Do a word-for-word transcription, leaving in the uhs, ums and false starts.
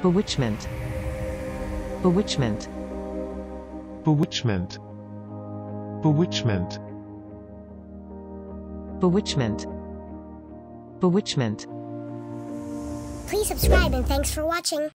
bewitchment, bewitchment, bewitchment, bewitchment, bewitchment, bewitchment. Please subscribe and thanks for watching.